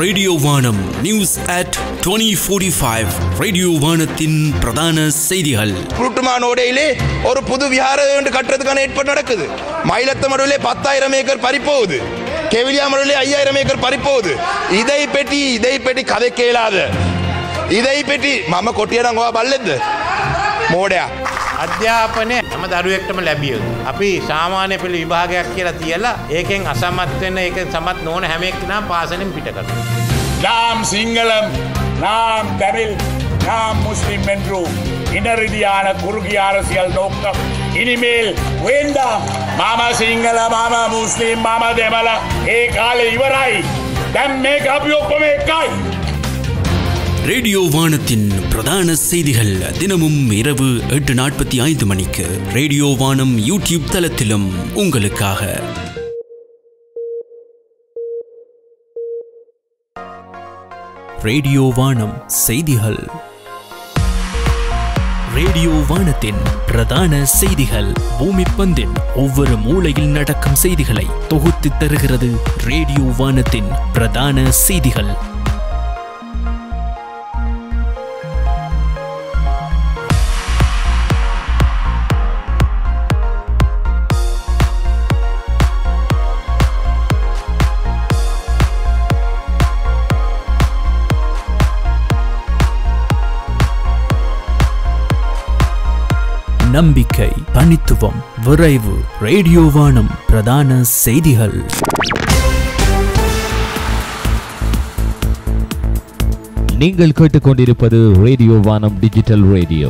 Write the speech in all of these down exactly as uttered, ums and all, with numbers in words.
Radio வானம் news at twenty forty-five. Radio வானத்தின் பிரதான செய்திகள். புருட்டுமானோடையிலே ஒரு புது விஹாரம் கட்டுறதுக்கான ஏற்பாடு நடக்குது. மயிலத்தமடுவிலே பத்தாயிரம் ஏக்கர் பறிப்போகுது. கெவிலியாமடுவிலே ஐயாயிரம் ஏக்கர் பறிப்போகுது. இதை பெட்டி இதை பெட்டி கதை கேளாத ඉදයි පෙටි මම කොටියනම් ඔයා බල්ලෙක්ද මෝඩයා අධ්‍යාපනය හැම දරුවෙක්ටම ලැබිය යුතුයි. අපි සාමාන්‍ය පෙළ විභාගයක් කියලා තියලා ඒකෙන් අසමත් වෙන්න ඒකෙන් සමත් නොවන හැම එක්කෙනාම පාසලෙන් පිට කරනවා. நாம் சிங்களம் நாம் தமிழ் நாம் முஸ்லிம் என்று இனரீதியான குறுகிய அரசியல் நோக்கம் இனிமேல் வேண்டாம். மாமா சிங்கள மாமா முஸ்லிம் மாமா தேமல ஏ காலை இவராய் தம் மேக் அப் யோப்பமே காய். ரேடியோ வானத்தின் பிரதான செய்திகள் தினமும் இரவு எட்டு நாற்பத்தி ஐந்து மணிக்கு ரேடியோ வானம் யூடியூப் தளத்திலும் உங்களுக்காக. ரேடியோ வானம் செய்திகள். ரேடியோ வானத்தின் பிரதான செய்திகள். பூமி பந்தின் ஒவ்வொரு மூலையில் நடக்கும் செய்திகளை தொகுத்து தருகிறது ரேடியோ வானத்தின் பிரதான செய்திகள். நம்பிக்கை, தனித்துவம், விரைவு. ரேடியோ வானம் பிரதான செய்திகள். நீங்கள் கேட்டுக்கொண்டிருப்பது ரேடியோ வானம் டிஜிட்டல் ரேடியோ.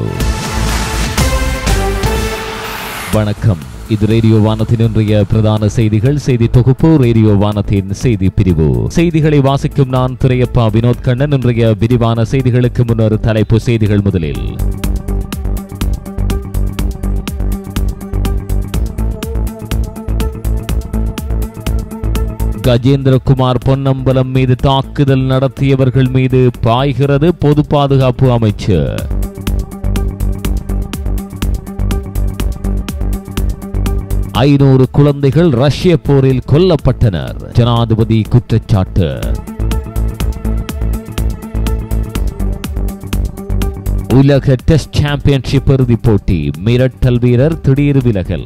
வணக்கம், இது ரேடியோ வானத்தின் இன்றைய பிரதான செய்திகள். செய்தி தொகுப்பு ரேடியோ வானத்தின் செய்தி பிரிவு. செய்திகளை வாசிக்கும் நான் துரையப்பா வினோத் கண்ணன். இன்றைய விரிவான செய்திகளுக்கு முன்னர் தலைப்பு செய்திகள். முதலில் கஜேந்திரகுமார் பொன்னம்பலம் மீது தாக்குதல் நடத்தியவர்கள் மீது பாய்கிறது பொது பாதுகாப்பு அமைச்சு. ஐநூறு குழந்தைகள் ரஷ்ய போரில் கொல்லப்பட்டனர், ஜனாதிபதி குற்றச்சாட்டு. உலக டெஸ்ட் சாம்பியன்ஷிப் இறுதிப் போட்டி, மிரட்டல் வீரர் திடீர் விலகல்.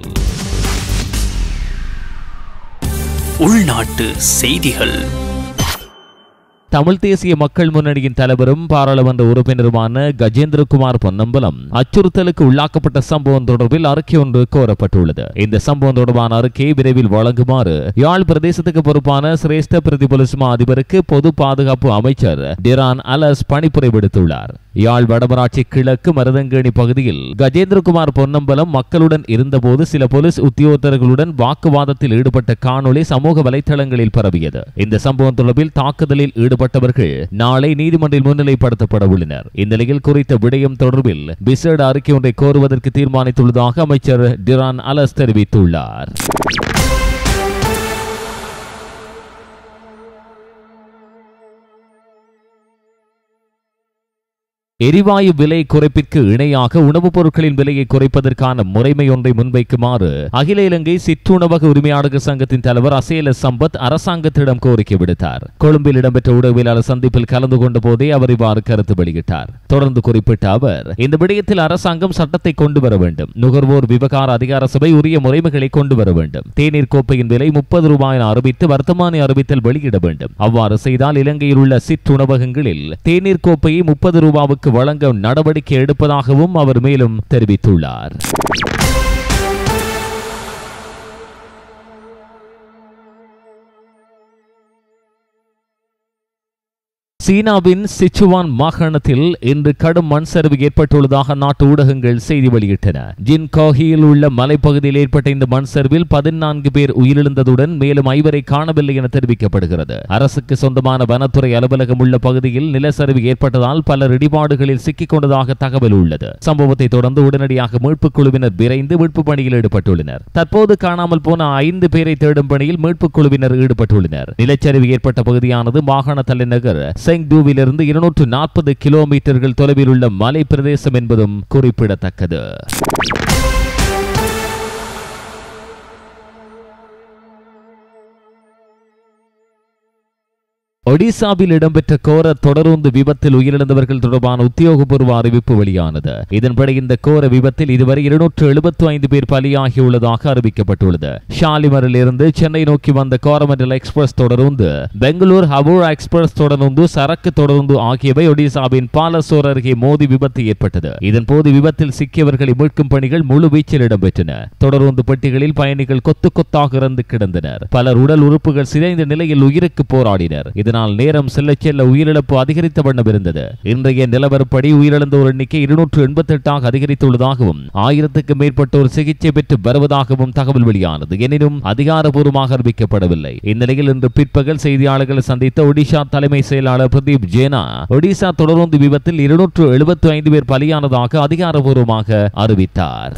உள்நாட்டு செய்திகள். தமிழ் தேசிய மக்கள் முன்னணியின் தலைவரும் பாராளுமன்ற உறுப்பினருமான கஜேந்திரகுமார் பொன்னம்பலம் அச்சுறுத்தலுக்கு உள்ளாக்கப்பட்ட சம்பவம் தொடர்பில் அறிக்கை ஒன்று கோரப்பட்டுள்ளது. இந்த சம்பவம் தொடர்பான அறிக்கையை விரைவில் வழங்குமாறு யாழ் பிரதேசத்துக்கு பொறுப்பான சிரேஷ்ட பிரதி போலீஸ் மா அதிபருக்கு பொது பாதுகாப்பு அமைச்சர் டிரான் அலஸ் பணிப்புரை விடுத்துள்ளார். யாழ் வடமராட்சி கிழக்கு மருதங்கேணி பகுதியில் கஜேந்திரகுமார் பொன்னம்பலம் மக்களுடன் இருந்தபோது சில போலீஸ் உத்தியோகத்தர்களுடன் வாக்குவாதத்தில் ஈடுபட்ட காணொளி சமூக வலைதளங்களில் பரவியது. இந்த சம்பவம் தொடர்பில் தாக்குதலில் ஈடுபட்டவர்கள் நாளை நீதிமன்றில் முன்னிலைப்படுத்தப்பட உள்ளனர். இந்நிலையில் குறித்த விடயம் தொடர்பில் விசேட அறிக்கை ஒன்றை கோருவதற்கு தீர்மானித்துள்ளதாக அமைச்சர் டிரான் அலஸ் தெரிவித்துள்ளார். எரிவாயு விலை குறைப்பிற்கு இணையாக உணவுப் பொருட்களின் விலையை குறைப்பதற்கான முறைமை ஒன்றை முன்வைக்குமாறு அகில இலங்கை சிற்றுணவக உரிமையாளர்கள் சங்கத்தின் தலைவர் அசேல சம்பத் அரசாங்கத்திடம் கோரிக்கை விடுத்தார். கொழும்பில் இடம்பெற்ற ஊடகவியலாளர் சந்திப்பில் கலந்து கொண்ட போதே அவர் இவ்வாறு கருத்து வெளியிட்டார். தொடர்ந்து குறிப்பிட்ட அவர், இந்த விடயத்தில் அரசாங்கம் சட்டத்தை கொண்டு வர வேண்டும். நுகர்வோர் விவகார அதிகார சபை உரிய முறைமைகளை கொண்டு வர வேண்டும். தேநீர் கோப்பையின் விலை முப்பது ரூபாய் என அறிவித்து வர்த்தமானி அறிவித்தல் வெளியிட வேண்டும். அவ்வாறு செய்தால் இலங்கையில் உள்ள சிற்றுணவகங்களில் தேநீர் கோப்பையை முப்பது ரூபாவுக்கு வழங்க நடவடிக்கை எடுப்பதாகவும் அவர் மேலும் தெரிவித்துள்ளார். சீனாவின் சிச்சுவான் மாகாணத்தில் இன்று கடும் மண் சரிவு ஏற்பட்டுள்ளதாக நாட்டு ஊடகங்கள் செய்தி வெளியிட்டன. ஜின்காஹியில் உள்ள மலைப்பகுதியில் ஏற்பட்ட இந்த மண் சரிவில் பதினான்கு பேர் உயிரிழந்ததுடன் மேலும் ஐவரை காணவில்லை என தெரிவிக்கப்படுகிறது. அரசுக்கு சொந்தமான வனத்துறை அலுவலகம் உள்ள பகுதியில் நிலச்சரிவு ஏற்பட்டதால் பலர் இடிபாடுகளில் சிக்கிக் கொண்டதாக தகவல் உள்ளது. சம்பவத்தை தொடர்ந்து உடனடியாக மீட்புக் குழுவினர் விரைந்து மீட்பு பணியில் ஈடுபட்டுள்ளனர். தற்போது காணாமல் போன ஐந்து பேரை தேடும் பணியில் மீட்புக் குழுவினர் ஈடுபட்டுள்ளனர். நிலச்சரிவு ஏற்பட்ட பகுதியானது மாகாண தலைநகர் செங்டூவிலிருந்து இருநூற்று நாற்பது கிலோமீட்டர்கள் தொலைவில் உள்ள மலை பிரதேசம் என்பதும் குறிப்பிடத்தக்கது. ஒடிசாவில் இடம்பெற்ற கோர தொடருந்து விபத்தில் உயிரிழந்தவர்கள் தொடர்பான உத்தியோகபூர்வ அறிவிப்பு வெளியானது. இதன்படி இந்த கோர விபத்தில் இதுவரை இருநூற்று எழுபத்தி ஐந்து பேர் பலியாகியுள்ளதாக அறிவிக்கப்பட்டுள்ளது. ஷாலிமரில் இருந்து சென்னை நோக்கி வந்த கோரமண்டல் எக்ஸ்பிரஸ் தொடருந்து, பெங்களூர் ஹவூர் எக்ஸ்பிரஸ் தொடருந்து, சரக்கு தொடருந்து ஆகியவை ஒடிசாவின் பாலசோர் அருகே மோதி விபத்து ஏற்பட்டது. இதன்போது விபத்தில் சிக்கியவர்களை மீட்கும் பணிகள் முழு வீச்சில் இடம்பெற்றன. தொடருந்து பெட்டிகளில் பயணிகள் கொத்து கொத்தாக இறந்து கிடந்தனர். பலர் உடல் உறுப்புகள் சிதைந்த நிலையில் உயிருக்கு போராடினர். இதனால் நேரம் செல்ல செல்ல உயிரிழப்பு அதிகரித்த வண்ணம் இருந்தது. இன்றைய நிலவரப்படி உயிரிழந்தோர் எண்ணிக்கை இருநூற்று எண்பத்தி எட்டாக அதிகரித்துள்ளதாகவும் ஆயிரத்துக்கும் மேற்பட்டோர் சிகிச்சை பெற்று வருவதாகவும் தகவல் வெளியானது. எனினும் அதிகாரப்பூர்வமாக அறிவிக்கப்படவில்லை. இந்நிலையில் இன்று பிற்பகல் செய்தியாளர்களை சந்தித்த ஒடிஷா தலைமை செயலாளர் பிரதீப் ஜேனா ஒடிசா தொடருந்து விபத்தில் இருநூற்று எழுபத்தி ஐந்து பேர் பலியானதாக அதிகாரப்பூர்வமாக அறிவித்தார்.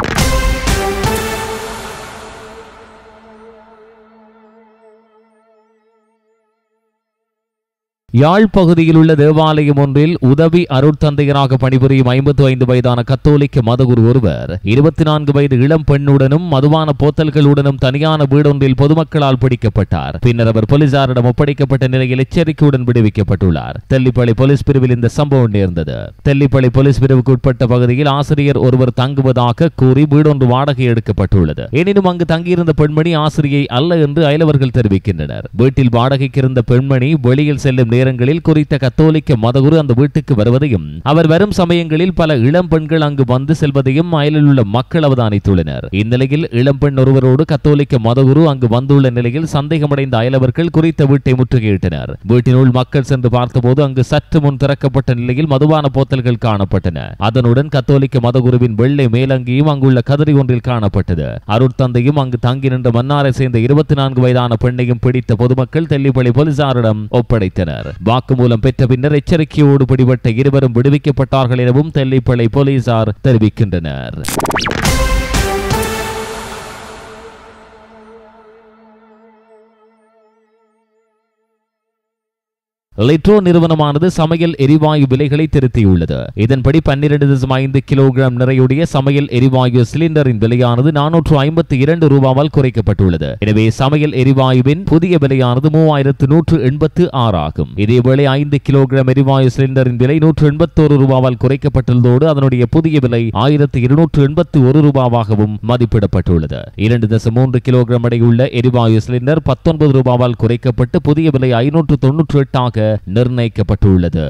யாழ் பகுதியில் உள்ள தேவாலயம் ஒன்றில் உதவி அருட்தந்தையராக பணிபுரியும் ஐம்பத்தி ஐந்து வயதான கத்தோலிக்க மதகுரு ஒருவர் இருபத்தி நான்கு வயது இளம் பெண்ணுடனும் மதுபான போத்தல்களுடனும் தனியான வீடொன்றில் பொதுமக்களால் பிடிக்கப்பட்டார். பின்னர் அவர் போலீசாரிடம் ஒப்படைக்கப்பட்ட நிலையில் எச்சரிக்கையுடன் விடுவிக்கப்பட்டுள்ளார். தெல்லிப்பளை போலீஸ் பிரிவில் இந்த சம்பவம் நேர்ந்தது. தெல்லிப்பளை போலீஸ் பிரிவுக்கு உட்பட்ட பகுதியில் ஆசிரியர் ஒருவர் தங்குவதாக கூறி வீடொன்று வாடகை எடுக்கப்பட்டுள்ளது. எனினும் அங்கு தங்கியிருந்த பெண்மணி ஆசிரியை அல்ல என்று அயலவர்கள் தெரிவிக்கின்றனர். வீட்டில் வாடகைக்கு இருந்த பெண்மணி வெளியில் செல்லும் நேரங்களில் குறித்த கத்தோலிக்க மதகுரு அந்த வீட்டுக்கு வருவதையும் அவர் வரும் சமயங்களில் பல இளம் பெண்கள் அங்கு வந்து செல்வதையும் அயலில் உள்ள மக்கள் அவதானித்துள்ளனர். இந்நிலையில் இளம்பெண் ஒருவரோடு கத்தோலிக்க மதகுரு அங்கு வந்துள்ள நிலையில் சந்தேகமடைந்த அயலவர்கள் குறித்த வீட்டை முற்றுகையிட்டனர். வீட்டினுள் மக்கள் சென்று பார்த்தபோது அங்கு சற்று முன் திறக்கப்பட்ட நிலையில் மதுபான போத்தல்கள் காணப்பட்டன. அதனுடன் கத்தோலிக்க மதகுருவின் வெள்ளை மேலங்கியும் அங்குள்ள கதறி ஒன்றில் காணப்பட்டது. அருட்தந்தையும் அங்கு தங்கி நின்ற மன்னாரை சேர்ந்த இருபத்தி நான்கு வயதான பெண்ணையும் பிடித்த பொதுமக்கள் தெல்லிப்பளை போலீசாரிடம் ஒப்படைத்தனர். வாக்குமூலம் பெற்ற பின்னர் எச்சரிக்கையோடு பிடிபட்ட இருவரும் விடுவிக்கப்பட்டார்கள் எனவும் தெல்லிப்பளை போலீசார் தெரிவிக்கின்றனர். லிட்ரோ நிறுவனமானது சமையல் எரிவாயு விலைகளை திருத்தியுள்ளது. இதன்படி பன்னிரண்டு தசம் ஐந்து கிலோகிராம் நிறையுடைய சமையல் எரிவாயு சிலிண்டரின் விலையானது நானூற்று ஐம்பத்தி இரண்டு ரூபாவால் குறைக்கப்பட்டுள்ளது. எனவே சமையல் எரிவாயுவின் புதிய விலையானது மூவாயிரத்து நூற்று எண்பத்து ஆறு ஆகும். இதேவேளை ஐந்து கிலோகிராம் எரிவாயு சிலிண்டரின் விலை நூற்று எண்பத்தோரு ரூபாவால் குறைக்கப்பட்டுள்ளதோடு அதனுடைய புதிய விலை ஆயிரத்து இருநூற்று எண்பத்தி ஒரு ரூபாவாகவும் மதிப்பிடப்பட்டுள்ளது. இரண்டு தசம் மூன்று கிலோகிராம் அடையுள்ள எரிவாயு சிலிண்டர் பத்தொன்பது ரூபாவால் குறைக்கப்பட்டு புதிய விலை ஐநூற்று தொன்னூற்று எட்டாக நிர்ணயிக்கப்பட்டுள்ளது.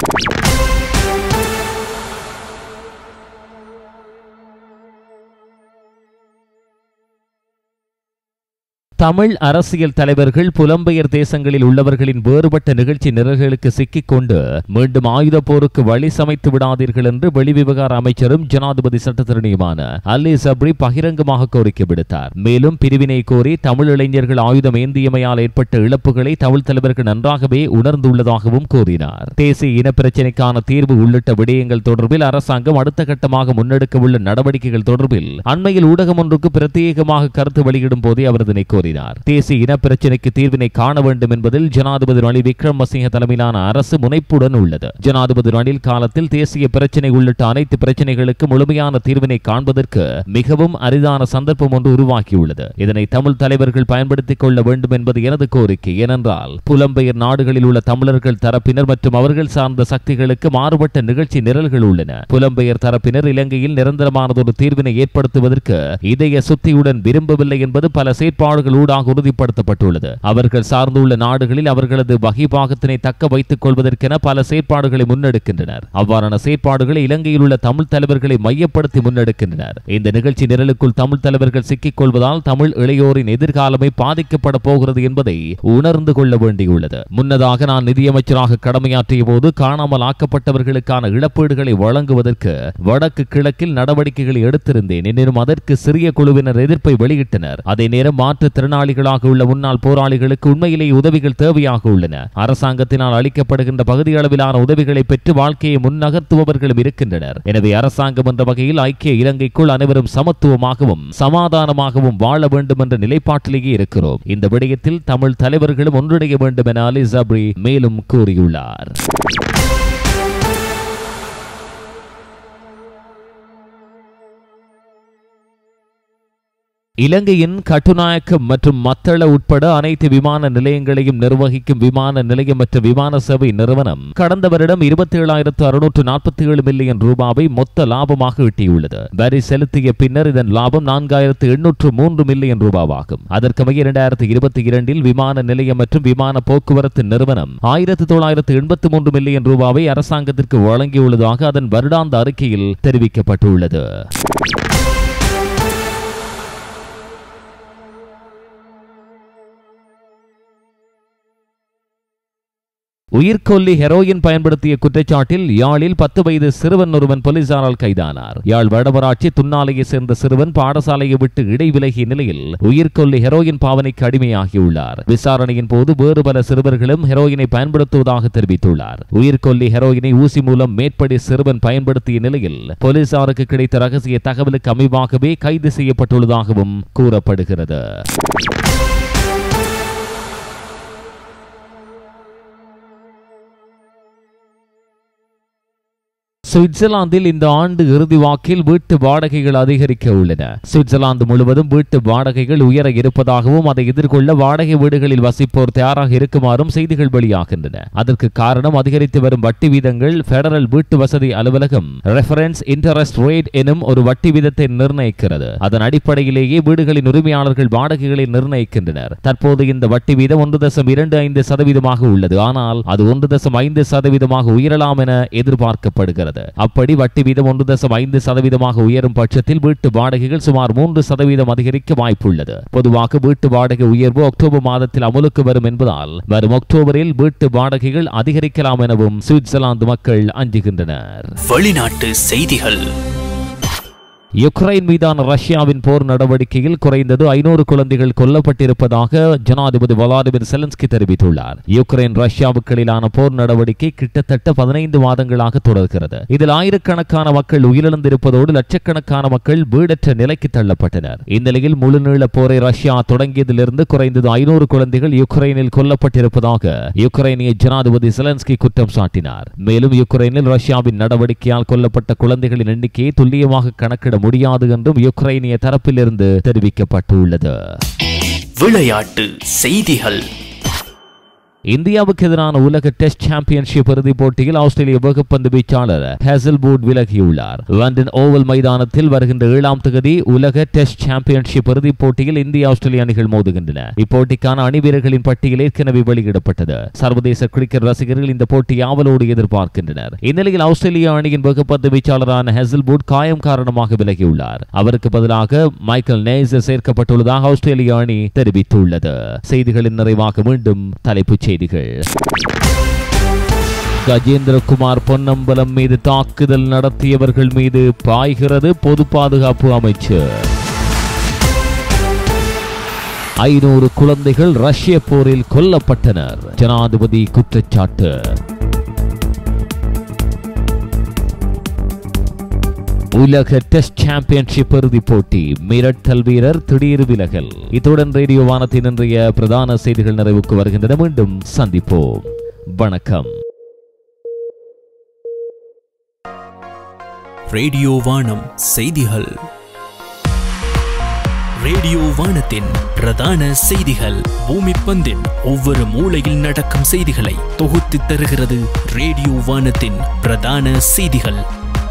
தமிழ் அரசியல் தலைவர்கள் புலம்பெயர் தேசங்களில் உள்ளவர்களின் வேறுபட்ட நிகழ்ச்சி நிரல்களுக்கு சிக்கிக் கொண்டு மீண்டும் ஆயுத போருக்கு வழி சமைத்து விடாதீர்கள் என்று வெளிவிவகார அமைச்சரும் ஜனாதிபதி சட்டத்திறனியுமான அலி சப்ரி பகிரங்கமாக கோரிக்கை விடுத்தார். மேலும் பிரிவினை கோரி தமிழ் இளைஞர்கள் ஆயுதம் ஏந்தியமையால் ஏற்பட்ட இழப்புகளை தமிழ் தலைவர்கள் நன்றாகவே உணர்ந்துள்ளதாகவும் கூறினார். தேசிய இன பிரச்சினைக்கான தீர்வு உள்ளிட்ட விடயங்கள் தொடர்பில் அரசாங்கம் அடுத்த கட்டமாக முன்னெடுக்க உள்ள நடவடிக்கைகள் தொடர்பில் அண்மையில் ஊடகம் ஒன்றுக்கு பிரத்யேகமாக கருத்து வெளியிடும் போதே அவர் இதனை கூறினார். தேசிய இன பிரச்சினைக்கு தீர்வினை காண வேண்டும் என்பதில் ஜனாதிபதி ரணில் விக்ரமசிங்க தலைமையிலான அரசு முனைப்புடன் உள்ளது. ஜனாதிபதி ரணில் காலத்தில் தேசிய பிரச்சினை உள்ளிட்ட அனைத்து பிரச்சினைகளுக்கு முழுமையான தீர்வினை காண்பதற்கு மிகவும் அரிதான சந்தர்ப்பம் ஒன்று உருவாக்கியுள்ளது. இதனை தமிழ் தலைவர்கள் பயன்படுத்திக் கொள்ள வேண்டும் என்பது எனது கோரிக்கை. ஏனென்றால் புலம்பெயர் நாடுகளில் உள்ள தமிழர்கள் தரப்பினர் மற்றும் அவர்கள் சார்ந்த சக்திகளுக்கு மாறுபட்ட நிகழ்ச்சி நிரல்கள் உள்ளன. புலம்பெயர் தரப்பினர் இலங்கையில் நிரந்தரமானதொரு தீர்வினை ஏற்படுத்துவதற்கு இதய சுத்தியுடன் விரும்பவில்லை என்பது பல செயற்பாடுகள் உறுதிப்படுத்தப்பட்டுள்ளது. அவர்கள் சார்ந்துள்ள நாடுகளில் அவர்களது வகிபாகத்தினை தக்க வைத்துக் கொள்வதற்கென பல செயற்பாடுகளை முன்னெடுக்கின்றனர். அவ்வாறான செயற்பாடுகளை இலங்கையில் உள்ள தமிழ் தலைவர்களை மையப்படுத்தி முன்னெடுக்கின்றனர். இந்த நிகழ்ச்சி நிரலுக்குள் தமிழ் தலைவர்கள் சிக்கிக் கொள்வதால் தமிழ் இளையோரின் எதிர்காலமே பாதிக்கப்பட போகிறது என்பதை உணர்ந்து கொள்ள வேண்டியுள்ளது. முன்னதாக நான் நிதியமைச்சராக கடமையாற்றிய போது காணாமல் ஆக்கப்பட்டவர்களுக்கான இழப்பீடுகளை வழங்குவதற்கு வடக்கு கிழக்கில் நடவடிக்கைகளை எடுத்திருந்தேன். எனினும் அதற்கு சிறிய குழுவினர் எதிர்ப்பை வெளியிட்டனர். அதே நேரம் மாற்றுத் திறனாளிகளாக உள்ள முன்னாள் போராளிகளுக்கு உண்மையிலேயே உதவிகள் தேவையாக உள்ளன. அரசாங்கத்தினால் அளிக்கப்படுகின்ற பகுதி அளவிலான உதவிகளை பெற்று வாழ்க்கையை முன்னகர்த்துபவர்களும் இருக்கின்றனர். எனவே அரசாங்கம் என்ற வகையில் ஐக்கிய இலங்கைக்குள் அனைவரும் சமத்துவமாகவும் சமாதானமாகவும் வாழ வேண்டும் என்ற நிலைப்பாட்டிலேயே இருக்கிறோம். இந்த விடயத்தில் தமிழ் தலைவர்களும் ஒன்றிணைய வேண்டும் என அலி சப்ரி மேலும் கூறியுள்ளார். இலங்கையின் கட்டுநாயக்க மற்றும் மத்தள உட்பட அனைத்து விமான நிலையங்களையும் நிர்வகிக்கும் விமான நிலையம் மற்றும் விமான சேவை நிறுவனம் கடந்த வருடம் இருபத்தி ஏழாயிரத்து அறுநூற்று நாற்பத்தி ஏழு மில்லியன் ரூபாவை மொத்த லாபமாக ஈட்டியுள்ளது. வரி செலுத்திய பின்னர் இதன் லாபம் நான்காயிரத்து எண்ணூற்று மூன்று மில்லியன் ரூபாவாகும். அதற்கமைய இரண்டாயிரத்தி இருபத்தி இரண்டில் விமான நிலையம் மற்றும் விமான போக்குவரத்து நிறுவனம் ஆயிரத்து தொள்ளாயிரத்து எண்பத்தி மூன்று மில்லியன் ரூபாவை அரசாங்கத்திற்கு வழங்கியுள்ளதாக அதன் வருடாந்த அறிக்கையில் தெரிவிக்கப்பட்டுள்ளது. உயிர்கொல்லி ஹெரோயின் பயன்படுத்திய குற்றச்சாட்டில் யாழில் பத்து வயது சிறுவன் ஒருவன் போலீசாரால் கைதானார். யாழ் வடமராட்சி துன்னாலையை சேர்ந்த சிறுவன் பாடசாலையை விட்டு இடைவிலகிய நிலையில் உயிர்கொல்லி ஹெரோயின் பாவனைக்கு அடிமையாகியுள்ளார். விசாரணையின் போது வேறு பல சிறுவர்களும் ஹெரோயினை பயன்படுத்துவதாக தெரிவித்துள்ளார். உயிர்கொல்லி ஹெரோயினை ஊசி மூலம் மேற்படி சிறுவன் பயன்படுத்திய நிலையில் போலீசாருக்கு கிடைத்த ரகசிய தகவலுக்கு அமைவாகவே கைது செய்யப்பட்டுள்ளதாகவும் கூறப்படுகிறது. சுவிட்சர்லாந்தில் இந்த ஆண்டு இறுதி வாக்கில் வீட்டு வாடகைகள் அதிகரிக்க உள்ளன. சுவிட்சர்லாந்து முழுவதும் வீட்டு வாடகைகள் உயர இருப்பதாகவும் அதை எதிர்கொள்ள வாடகை வீடுகளில் வசிப்போர் தயாராக இருக்குமாறும் செய்திகள் வெளியாகின்றன. அதற்கு காரணம் அதிகரித்து வரும் வட்டி வீதங்கள். பெடரல் வீட்டு வசதி அலுவலகம் ரெஃபரன்ஸ் இன்டரெஸ்ட் ரேட் எனும் ஒரு வட்டி வீதத்தை நிர்ணயிக்கிறது. அதன் அடிப்படையிலேயே வீடுகளின் உரிமையாளர்கள் வாடகைகளை நிர்ணயிக்கின்றனர். தற்போது இந்த வட்டி வீதம் ஒன்று தசம் இரண்டு ஐந்து சதவீதமாக உள்ளது. ஆனால் அது ஒன்று தசம் ஐந்து சதவீதமாக உயரலாம் என எதிர்பார்க்கப்படுகிறது. அப்படி வட்டி வீதம் ஒன்று தசம் ஐந்து சதவீதமாக உயரும் பட்சத்தில் வீட்டு வாடகைகள் சுமார் மூன்று சதவீதம் அதிகரிக்க வாய்ப்புள்ளது. பொதுவாக வீட்டு வாடகை உயர்வு அக்டோபர் மாதத்தில் அமலுக்கு வரும் என்பதால் வரும் அக்டோபரில் வீட்டு வாடகைகள் அதிகரிக்கலாம் எனவும் சுவிட்சர்லாந்து மக்கள் அஞ்சுகின்றனர். வெளிநாட்டு செய்திகள். யுக்ரைன் மீதான ரஷ்யாவின் போர் நடவடிக்கையில் குறைந்தது ஐநூறு குழந்தைகள் கொல்லப்பட்டிருப்பதாக ஜனாதிபதி வளாடிமிர் செலன்ஸ்கி தெரிவித்துள்ளார். யுக்ரைன் ரஷ்யாவுக்கு இடையிலான போர் நடவடிக்கை கிட்டத்தட்ட பதினைந்து மாதங்களாக தொடர்கிறது. இதில் ஆயிரக்கணக்கான மக்கள் உயிரிழந்திருப்பதோடு லட்சக்கணக்கான மக்கள் வீடற்ற நிலைக்கு தள்ளப்பட்டனர். இந்நிலையில் முழுநீள போரை ரஷ்யா தொடங்கியதிலிருந்து குறைந்தது ஐநூறு குழந்தைகள் யுக்ரைனில் கொல்லப்பட்டிருப்பதாக யுக்ரைனிய ஜனாதிபதி செலன்ஸ்கி குற்றம் சாட்டினார். மேலும் யுக்ரைனில் ரஷ்யாவின் நடவடிக்கையால் கொல்லப்பட்ட குழந்தைகளின் எண்ணிக்கையை துல்லியமாக கணக்கிட முடியாது என்றும் யுக்ரைனிய தரப்பிலிருந்து தெரிவிக்கப்பட்டுள்ளது. விளையாட்டு செய்திகள். இந்தியாவுக்கு எதிரான உலக டெஸ்ட் சாம்பியன்ஷிப் இறுதிப் போட்டியில் ஆஸ்திரேலிய வேகப்பந்து வீச்சாளர் ஹேசல்வுட் விலகியுள்ளார். லண்டன் ஓவல் மைதானத்தில் வருகின்ற ஏழாம் தேதி உலக டெஸ்ட் சாம்பியன்ஷிப் இறுதிப் போட்டியில் இந்திய ஆஸ்திரேலிய அணிகள் மோதுகின்றன. இப்போட்டிக்கான அணி வீரர்களின் பட்டியல் ஏற்கனவே வெளியிடப்பட்டது. சர்வதேச கிரிக்கெட் ரசிகர்கள் இந்த போட்டியை ஆவலோடு எதிர்பார்க்கின்றனர். இந்நிலையில் ஆஸ்திரேலிய அணியின் வேகப்பந்து வீச்சாளரான ஹேசல்வுட் காயம் காரணமாக விலகியுள்ளார். அவருக்கு பதிலாக மைக்கேல் நெய்ஸ் சேர்க்கப்பட்டுள்ளதாக ஆஸ்திரேலிய அணி தெரிவித்துள்ளது. செய்திகளின் நிறைவாக மீண்டும் தலைப்புச் செய்திகள். கஜேந்திரகுமார் பொன்னம்பலம் மீது தாக்குதல் நடத்தியவர்கள் மீது பாய்கிறது பொது பாதுகாப்பு அமைச்சர். ஐநூறு குழந்தைகள் ரஷ்ய போரில் கொல்லப்பட்டனர். ஜனாதிபதி குற்றச்சாட்டு. உலக டெஸ்ட் சாம்பியன்ஷிப் இறுதிப் போட்டி மிரட்டல் வீரர் திடீர் விலகல். இத்துடன் ரேடியோ வானத்தின் இன்றைய பிரதான செய்திகள் நிறைவுக்கு வருகின்றன. மீண்டும் சந்திப்போம். வணக்கம். ரேடியோ வானம் செய்திகள். ரேடியோ வானத்தின் பிரதான செய்திகள். பூமி பந்தின் ஒவ்வொரு மூலையில் நடக்கும் செய்திகளை தொகுத்து தருகிறது ரேடியோ வானத்தின் பிரதான செய்திகள்.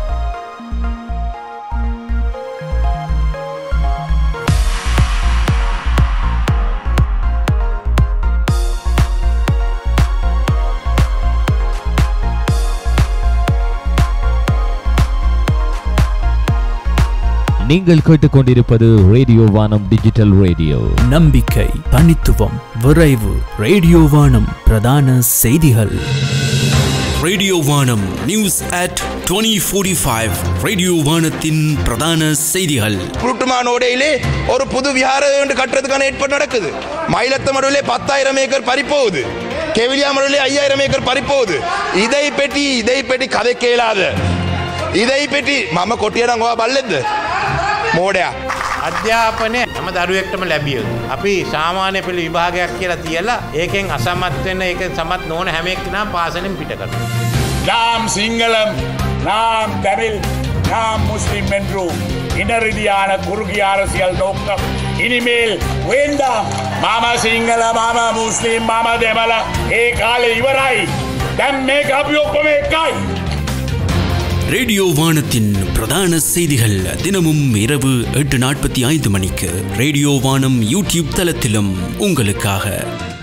நீங்கள் கேட்டுக்கொண்டிருப்பது ரேடியோ வானம் டிஜிட்டல் ரேடியோ. நம்பிக்கை, தனித்துவம், விரைவு. ரேடியோ வானம் பிரதான செய்திகள். ரேடியோ வானம் நியூஸ் அட் இருபது நாற்பத்தி ஐந்து. ரேடியோ வானத்தின் பிரதான செய்திகள். புருட்டுமானோடையிலே ஒரு புது விஹாரம் கட்டுறதுக்கான ஏற்பாடு நடக்குது. மயிலத்தமடுவிலே பத்தாயிரம் ஏக்கர் பறிப்போகுது. கெவிலியாமடுவிலே ஐயாயிரம் ஏக்கர் பறிப்போகுது. இதை பெட்டி இதை பெட்டி கதை கேளாத இதை பெட்டி මම කොටියනම් ඔයා බල්ලෙක්ද මෝඩයා. අධ්‍යාපනය හැම දරුවෙක්ටම ලැබිය යුතුයි. අපි සාමාන්‍ය පෙළ විභාගයක් කියලා තියලා ඒකෙන් අසමත් වෙන්න ඒකෙන් සමත් නොවන හැම එක්කෙනාම පාසලෙන් පිට කරනවා. நாம் சிங்களம், நாம் தமிழ், நாம் முஸ்லிம் என்று இன ரீதியான குறுகிய அரசியல் நோக்கம் இனிமேல் வேண்டாம். மாமா சிங்கள, மாமா முஸ்லிம், மாமா දෙමළ ඒ කාලේ ඉවරයි. දැන් මේක අපි ඔක්කොම එකයි. ரேடியோ வானத்தின் பிரதான செய்திகள் தினமும் இரவு எட்டு நாற்பத்தி ஐந்து மணிக்கு ரேடியோ வானம் யூடியூப் தளத்திலும் உங்களுக்காக.